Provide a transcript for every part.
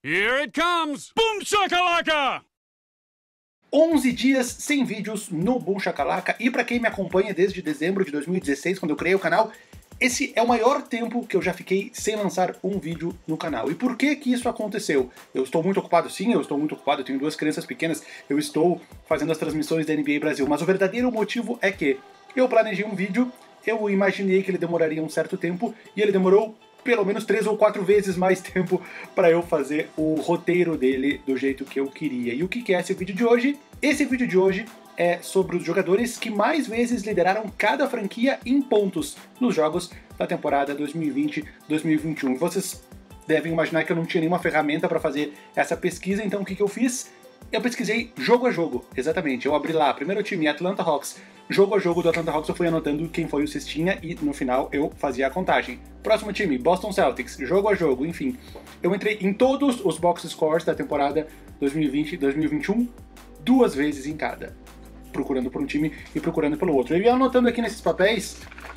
Here it comes! Boom shakalaka! 11 dias sem vídeos no Boom Shakalaka, e para quem me acompanha desde dezembro de 2016, quando eu criei o canal, esse é o maior tempo que eu já fiquei sem lançar um vídeo no canal. E por que que isso aconteceu? Eu estou muito ocupado, sim, eu estou muito ocupado, eu tenho duas crianças pequenas, eu estou fazendo as transmissões da NBA Brasil, mas o verdadeiro motivo é que eu planejei um vídeo, eu imaginei que ele demoraria um certo tempo, e ele demorou pelo menos 3 ou 4 vezes mais tempo para eu fazer o roteiro dele do jeito que eu queria. E o que é esse vídeo de hoje? Esse vídeo de hoje é sobre os jogadores que mais lideraram cada franquia em pontos nos jogos da temporada 2020-2021. Vocês devem imaginar que eu não tinha nenhuma ferramenta para fazer essa pesquisa, então o que eu fiz? Eu pesquisei jogo a jogo, exatamente. Eu abri lá, primeiro time, Atlanta Hawks. Jogo a jogo do Atlanta Hawks eu fui anotando quem foi o cestinha e no final eu fazia a contagem. Próximo time, Boston Celtics, jogo a jogo, enfim. Eu entrei em todos os box scores da temporada 2020 e 2021, 2 vezes em cada. Procurando por um time e procurando pelo outro. Eu ia anotando aqui nesses papéis,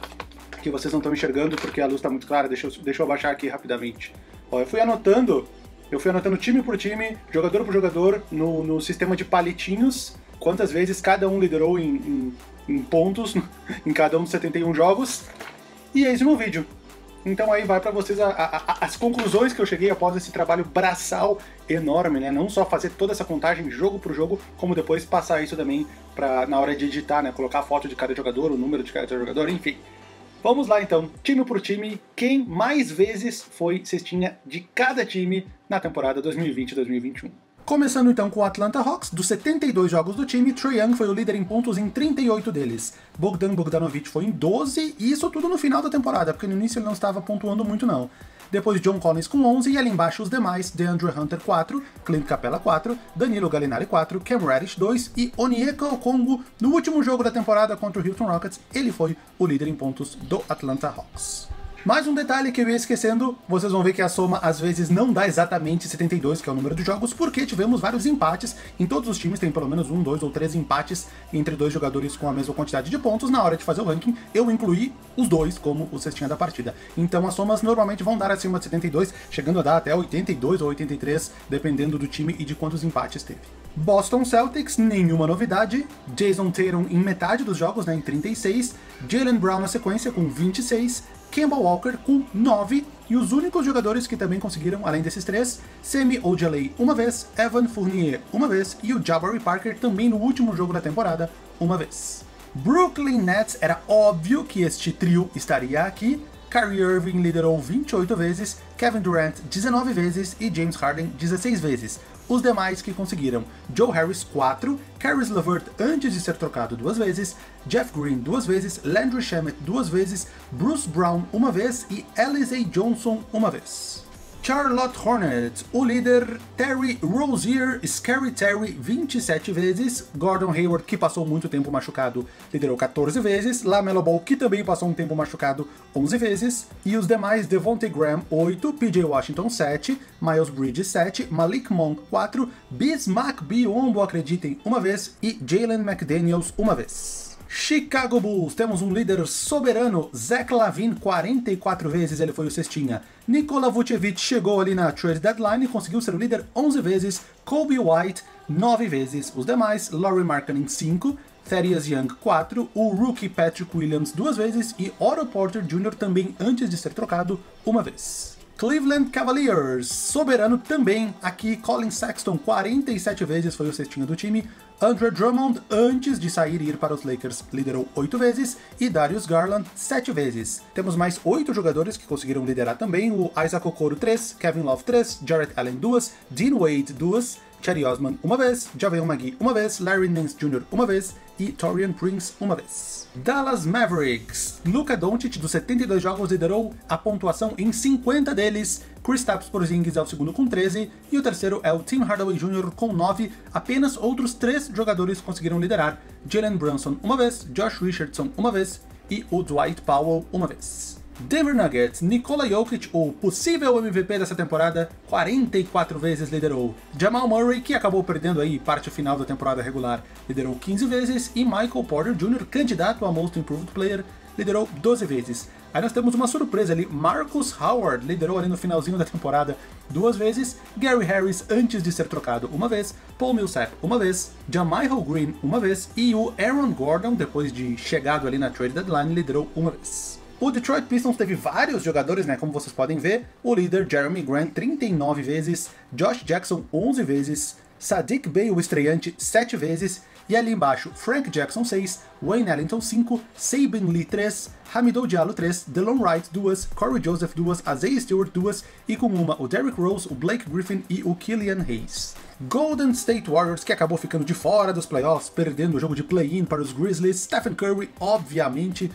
que vocês não estão enxergando porque a luz está muito clara, deixa eu abaixar aqui rapidamente. Ó, eu fui anotando time por time, jogador por jogador, no sistema de palitinhos, quantas vezes cada um liderou em pontos em cada um dos 71 jogos, e é isso no vídeo. Então aí vai pra vocês as conclusões que eu cheguei após esse trabalho braçal enorme, né? Não só fazer toda essa contagem jogo por jogo, como depois passar isso também pra, na hora de editar, né? Colocar a foto de cada jogador, o número de cada jogador, enfim. Vamos lá então, time por time, quem mais vezes foi cestinha de cada time na temporada 2020-2021. Começando então com o Atlanta Hawks, dos 72 jogos do time, Trae Young foi o líder em pontos em 38 deles. Bogdan Bogdanovic foi em 12, e isso tudo no final da temporada, porque no início ele não estava pontuando muito não. Depois John Collins com 11, e ali embaixo os demais, DeAndre Hunter 4, Clint Capela 4, Danilo Gallinari 4, Cam Reddish 2 e Onyeka Okongwu. No último jogo da temporada contra o Houston Rockets, ele foi o líder em pontos do Atlanta Hawks. Mais um detalhe que eu ia esquecendo, vocês vão ver que a soma às vezes não dá exatamente 72, que é o número de jogos, porque tivemos vários empates. Em todos os times tem pelo menos 1, 2 ou 3 empates entre dois jogadores com a mesma quantidade de pontos. Na hora de fazer o ranking, eu incluí os dois como o cestinha da partida. Então as somas normalmente vão dar acima de 72, chegando a dar até 82 ou 83, dependendo do time e de quantos empates teve. Boston Celtics, nenhuma novidade. Jason Tatum em metade dos jogos, né, em 36. Jaylen Brown na sequência com 26. Kemba Walker com 9, e os únicos jogadores que também conseguiram, além desses 3, Semi Ojeleye uma vez, Evan Fournier uma vez, e o Jabari Parker também no último jogo da temporada, uma vez. Brooklyn Nets, era óbvio que este trio estaria aqui. Kyrie Irving liderou 28 vezes, Kevin Durant 19 vezes e James Harden 16 vezes. Os demais que conseguiram: Joe Harris 4, Caris LeVert antes de ser trocado 2 vezes, Jeff Green 2 vezes, Landry Shamet 2 vezes, Bruce Brown 1 vez e Alize Johnson 1 vez. Charlotte Hornets, o líder Terry Rozier, Scary Terry 27 vezes, Gordon Hayward, que passou muito tempo machucado, liderou 14 vezes, LaMelo Ball, que também passou um tempo machucado, 11 vezes, e os demais: Devontae Graham 8, PJ Washington 7, Miles Bridges 7, Malik Monk 4, Bismack Biyombo, acreditem, 1 vez, e Jalen McDaniels 1 vez. Chicago Bulls, temos um líder soberano, Zach LaVine, 44 vezes ele foi o cestinha. Nikola Vucevic chegou ali na trade deadline e conseguiu ser o líder 11 vezes, Kobe White 9 vezes. Os demais: Lauri Markkanen 5, Thaddeus Young 4, o rookie Patrick Williams 2 vezes e Otto Porter Jr. também antes de ser trocado 1 vez. Cleveland Cavaliers, soberano também aqui, Colin Sexton 47 vezes foi o cestinha do time. Andre Drummond, antes de sair e ir para os Lakers, liderou 8 vezes, e Darius Garland 7 vezes. Temos mais 8 jogadores que conseguiram liderar também: o Isaac Okoro 3, Kevin Love 3, Jarrett Allen 2, Dean Wade 2, Cedi Osman 1 vez, JaVale McGee 1 vez, Larry Nance Jr. 1 vez e Taurean Prince 1 vez. Dallas Mavericks, Luka Doncic, dos 72 jogos, liderou a pontuação em 50 deles. Kristaps Porzingis é o segundo com 13, e o terceiro é o Tim Hardaway Jr. com 9. Apenas outros 3 jogadores conseguiram liderar: Jalen Brunson 1 vez, Josh Richardson 1 vez e o Dwight Powell 1 vez. Denver Nuggets, Nikola Jokic, o possível MVP dessa temporada, 44 vezes liderou. Jamal Murray, que acabou perdendo aí parte final da temporada regular, liderou 15 vezes, e Michael Porter Jr., candidato a Most Improved Player, liderou 12 vezes. Aí nós temos uma surpresa ali, Marcus Howard liderou ali no finalzinho da temporada 2 vezes, Gary Harris antes de ser trocado uma vez, Paul Millsap uma vez, Jamichael Green uma vez e o Aaron Gordon, depois de chegado ali na trade deadline, liderou uma vez. O Detroit Pistons teve vários jogadores, né, como vocês podem ver, o líder Jeremy Grant 39 vezes, Josh Jackson 11 vezes, Saddiq Bey, o estreante, 7 vezes, e ali embaixo, Frank Jackson 6, Wayne Ellington 5, Sabin Lee 3, Hamidou Diallo 3, Delon Wright 2, Corey Joseph 2, Isaiah Stewart 2, e com uma o Derrick Rose, o Blake Griffin e o Killian Hayes. Golden State Warriors, que acabou ficando de fora dos playoffs, perdendo o jogo de play-in para os Grizzlies. Stephen Curry, obviamente,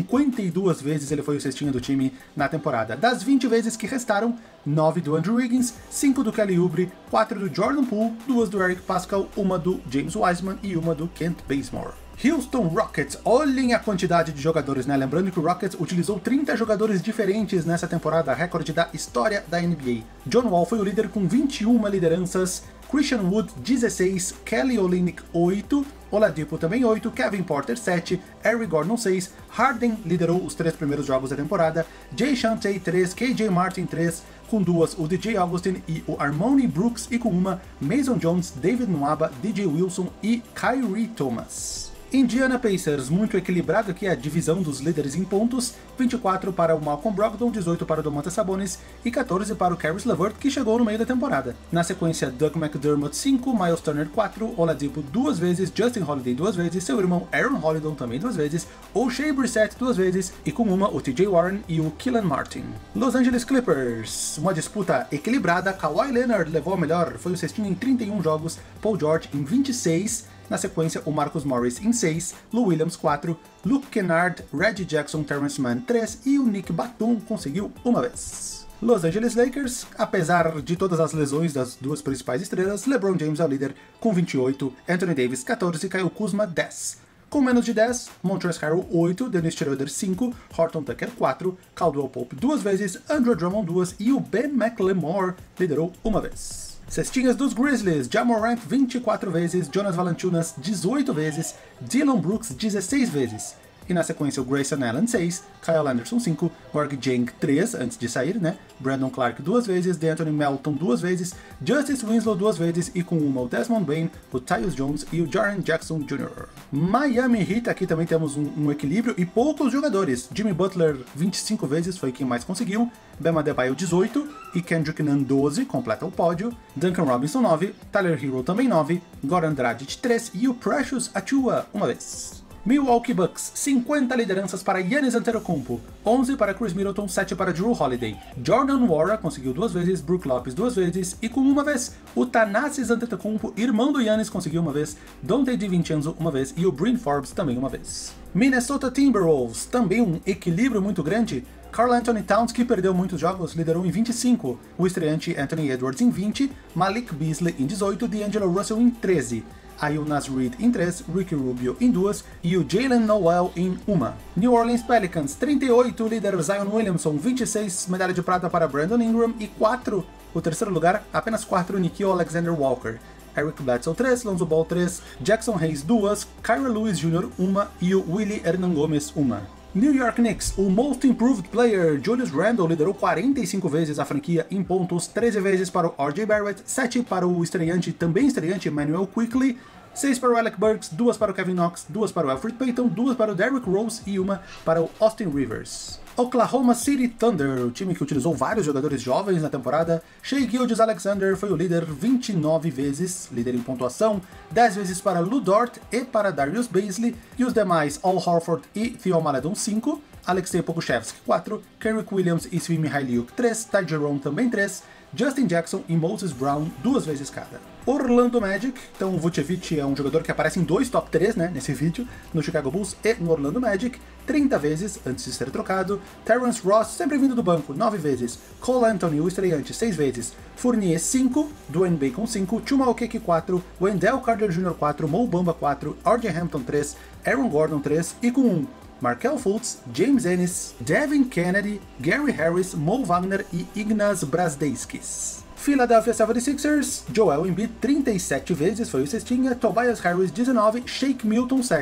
52 vezes ele foi o cestinha do time na temporada. Das 20 vezes que restaram, 9 do Andrew Wiggins, 5 do Kelly Oubre, 4 do Jordan Poole, 2 do Eric Paschall, 1 do James Wiseman e 1 do Kent Bazemore. Houston Rockets, olhem a quantidade de jogadores, né? Lembrando que o Rockets utilizou 30 jogadores diferentes nessa temporada, recorde da história da NBA. John Wall foi o líder com 21 lideranças, Christian Wood 16, Kelly Olynyk 8, Oladipo também 8, Kevin Porter 7, Eric Gordon 6, Harden liderou os 3 primeiros jogos da temporada, Jay Shantay 3, KJ Martin 3, com 2 o DJ Augustin e o Armoni Brooks, e com uma Mason Jones, David Nwaba, DJ Wilson e Kyrie Thomas. Indiana Pacers, muito equilibrado aqui a divisão dos líderes em pontos, 24 para o Malcolm Brogdon, 18 para o Domantas Sabonis e 14 para o Caris LeVert, que chegou no meio da temporada. Na sequência, Doug McDermott 5, Miles Turner 4, Oladipo 2 vezes, Justin Holiday 2 vezes, seu irmão Aaron Holiday também 2 vezes, O'Shea Brissett 2 vezes e com uma o TJ Warren e o Keelan Martin. Los Angeles Clippers, uma disputa equilibrada, Kawhi Leonard levou a melhor, foi o cestinho em 31 jogos, Paul George em 26, na sequência, o Marcus Morris em 6, Lou Williams 4, Luke Kennard, Reggie Jackson, Terrence Mann 3 e o Nick Batum conseguiu uma vez. Los Angeles Lakers, apesar de todas as lesões das duas principais estrelas, LeBron James é o líder com 28, Anthony Davis 14 e Kyle Kuzma 10. Com menos de 10, Montrezl Harrell 8, Dennis Schroeder 5, Horton Tucker 4, Caldwell Pope 2 vezes, Andrew Drummond 2 e o Ben McLemore liderou uma vez. Cestinhas dos Grizzlies, Ja Morant 24 vezes, Jonas Valanciunas 18 vezes, Dillon Brooks 16 vezes. E na sequência o Grayson Allen 6, Kyle Anderson 5, Gorg Jang 3 antes de sair, né? Brandon Clark 2 vezes, DeAnthony Melton 2 vezes, Justice Winslow 2 vezes e com uma o Desmond Bane, o Tyus Jones e o Jaren Jackson Jr. Miami Heat, aqui também temos um equilíbrio e poucos jogadores. Jimmy Butler 25 vezes foi quem mais conseguiu, Bam Adebayo 18 e Kendrick Nunn 12, completa o pódio, Duncan Robinson 9, Tyler Hero também 9, Goran Dragic 3 e o Precious Achiuwa uma vez. Milwaukee Bucks, 50 lideranças para Giannis Antetokounmpo, 11 para Chris Middleton, 7 para Jrue Holiday. Jordan Nwora conseguiu 2 vezes, Brook Lopes 2 vezes e com uma vez, o Thanasis Antetokounmpo, irmão do Giannis, conseguiu uma vez, Donte DiVincenzo uma vez e o Bryn Forbes também uma vez. Minnesota Timberwolves, também um equilíbrio muito grande. Karl Anthony Towns, que perdeu muitos jogos, liderou em 25, o estreante Anthony Edwards em 20, Malik Beasley em 18, D'Angelo Russell em 13. Aí o Naz Reid em 3, Ricky Rubio em 2 e o Jalen Noel em 1. New Orleans Pelicans, 38, líder Zion Williamson, 26, medalha de prata para Brandon Ingram e 4, o terceiro lugar, apenas 4, Nickeil Alexander-Walker. Eric Bledsoe 3, Lonzo Ball 3, Jackson Hayes 2, Kyra Lewis Jr. 1 e o Willie Hernangomez 1. New York Knicks, o Most Improved Player, Julius Randle, liderou 45 vezes a franquia em pontos, 13 vezes para o RJ Barrett, 7 para o também estreante Emmanuel Quickley, 6 para o Alec Burks, 2 para o Kevin Knox, 2 para o Elfrid Payton, 2 para o Derrick Rose e 1 para o Austin Rivers. Oklahoma City Thunder, o time que utilizou vários jogadores jovens na temporada, Shai Gilgeous-Alexander foi o líder 29 vezes, líder em pontuação, 10 vezes para Lu Dort e para Darius Bazley, e os demais Al Horford e Theo Maledon 5, Alexei Pokusevski 4, Kenrich Williams e Svi Mykhailiuk 3, Ty Jerome também 3, Justin Jackson e Moses Brown 2 vezes cada. Orlando Magic, então o Vucevic é um jogador que aparece em 2 top 3, né, nesse vídeo, no Chicago Bulls e no Orlando Magic, 30 vezes antes de ser trocado, Terrence Ross, sempre vindo do banco, 9 vezes, Cole Anthony, o estreante, 6 vezes, Fournier 5, Dwayne Bacon 5, Chuma Okeke 4, Wendell Carter Jr. 4, Mo Bamba 4, RJ Hampton 3, Aaron Gordon 3 e com 1, Markelle Fultz, James Ennis, Devin Kennedy, Gary Harris, Mo Wagner e Ignaz Brazdeikis. Philadelphia 76ers, Joel Embiid 37 vezes foi o cestinha, Tobias Harris 19, Shake Milton 7,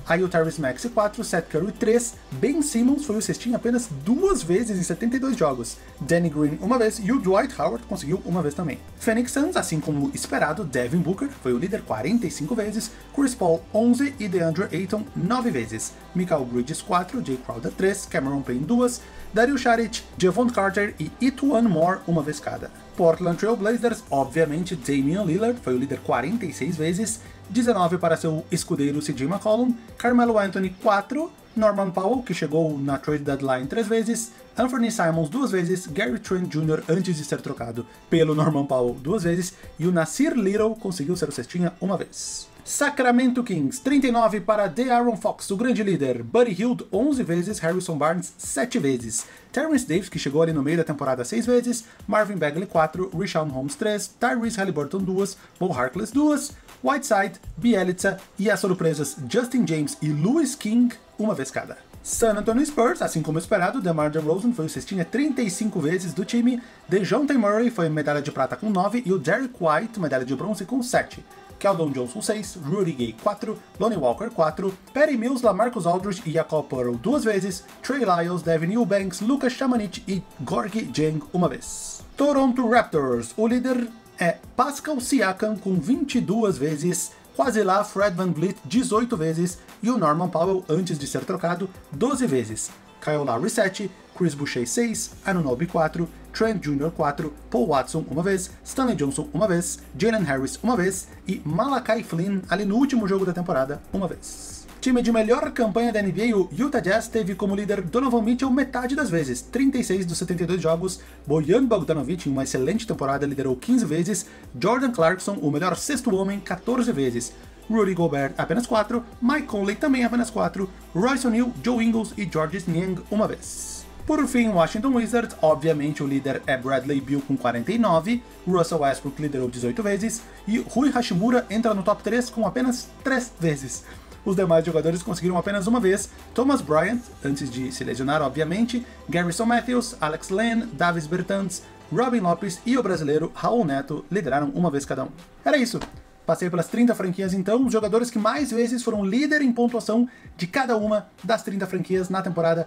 Aí o Tyrese Maxey 4, Seth Curry 3, Ben Simmons foi o cestinha apenas 2 vezes em 72 jogos, Danny Green uma vez e o Dwight Howard conseguiu uma vez também. Phoenix Suns, assim como esperado, Devin Booker foi o líder 45 vezes, Chris Paul 11 e DeAndre Ayton 9 vezes, Mikal Bridges 4, Jay Crowder 3, Cameron Payne 2, Dario Saric, Javon Carter e Etuan Moore uma vez cada. Portland Trail Blazers, obviamente Damian Lillard foi o líder 46 vezes, 19 para seu escudeiro CJ McCollum, Carmelo Anthony 4, Norman Powell, que chegou na trade deadline 3 vezes, Anthony Simons 2 vezes, Gary Trent Jr. antes de ser trocado pelo Norman Powell 2 vezes, e o Nasir Little conseguiu ser o cestinha uma vez. Sacramento Kings, 39 para De'Aaron Fox, o grande líder, Buddy Hield 11 vezes, Harrison Barnes 7 vezes, Terrence Davis, que chegou ali no meio da temporada 6 vezes, Marvin Bagley 4, Richaun Holmes 3, Tyrese Haliburton 2, Mo Harkless 2, Whiteside, Bjelica e as surpresas Justin James e Louis King uma vez cada. San Antonio Spurs, assim como esperado, DeMar DeRozan foi o cestinha 35 vezes do time, DeJounte Murray foi medalha de prata com 9 e o Derrick White medalha de bronze com 7. Keldon Johnson 6, Rudy Gay 4, Lonnie Walker 4, Patty Mills, LaMarcus Aldridge e Jakob Poeltl 2 vezes, Trey Lyles, Devin Eubanks, Lucas Chamanich e Gorgui Dieng uma vez. Toronto Raptors, o líder é Pascal Siakam com 22 vezes, quase lá Fred VanVleet 18 vezes e o Norman Powell, antes de ser trocado, 12 vezes. Kyle Lowry 7, Chris Boucher 6, Anunoby 4, Trent Jr. 4, Paul Watson uma vez, Stanley Johnson uma vez, Jalen Harris uma vez e Malachi Flynn ali no último jogo da temporada uma vez. Time de melhor campanha da NBA, o Utah Jazz teve como líder Donovan Mitchell metade das vezes, 36 dos 72 jogos, Bojan Bogdanovic em uma excelente temporada liderou 15 vezes, Jordan Clarkson, o melhor sexto homem, 14 vezes, Rudy Gobert apenas 4, Mike Conley também apenas 4, Royce O'Neal, Joe Ingles e Georges Niang uma vez. Por fim, Washington Wizards, obviamente o líder é Bradley Beal com 49, Russell Westbrook liderou 18 vezes e Rui Hashimura entra no top 3 com apenas 3 vezes. Os demais jogadores conseguiram apenas uma vez, Thomas Bryant, antes de se lesionar obviamente, Garrison Matthews, Alex Len, Davis Bertans, Robin Lopes e o brasileiro Raul Neto lideraram uma vez cada um. Era isso. Passei pelas 30 franquias então, os jogadores que mais vezes foram líder em pontuação de cada uma das 30 franquias na temporada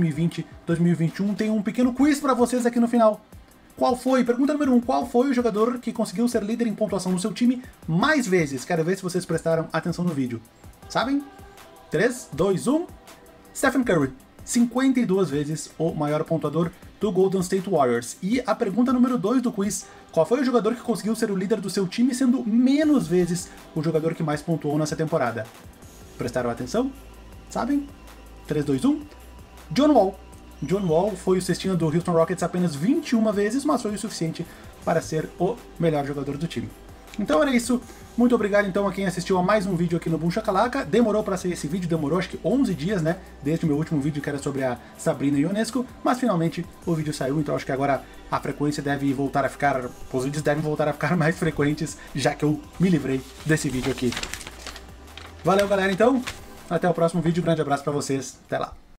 2020-2021. Tem um pequeno quiz para vocês aqui no final. Qual foi, pergunta número 1, qual foi o jogador que conseguiu ser líder em pontuação no seu time mais vezes? Quero ver se vocês prestaram atenção no vídeo. Sabem? 3, 2, 1... Stephen Curry, 52 vezes o maior pontuador do Golden State Warriors. E a pergunta número 2 do quiz, qual foi o jogador que conseguiu ser o líder do seu time, sendo menos vezes o jogador que mais pontuou nessa temporada? Prestaram atenção? Sabem? 3, 2, 1... John Wall. John Wall foi o cestinha do Houston Rockets apenas 21 vezes, mas foi o suficiente para ser o melhor jogador do time. Então era isso. Muito obrigado então a quem assistiu a mais um vídeo aqui no Boom Shakalaka. Demorou para sair esse vídeo, demorou acho que 11 dias, né? Desde o meu último vídeo que era sobre a Sabrina Ionesco, mas finalmente o vídeo saiu, então acho que agora a frequência deve voltar a ficar, os vídeos devem voltar a ficar mais frequentes, já que eu me livrei desse vídeo aqui. Valeu galera então, até o próximo vídeo, grande abraço para vocês, até lá.